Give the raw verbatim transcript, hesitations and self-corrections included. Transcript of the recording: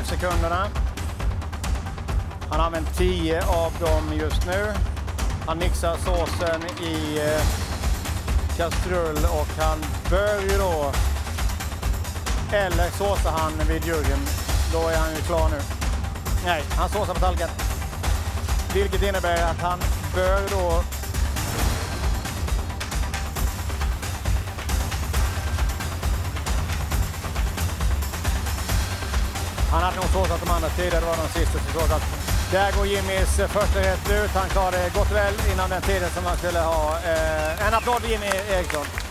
sekunderna. Han har använt tio av dem just nu. Han mixar såsen i eh, kastrull och han bör ju då, eller såsar han vid juggen, då är han ju klar nu. Nej, han såsar på tallriken. Vilket innebär att han bör då han hade nog såsat de andra tidigare, det var de sista som såsat. Där går Jimmys första rätt ut. Han klarade gott väl innan den tiden som han skulle ha. Eh, en applåd för Jimmy Eriksson.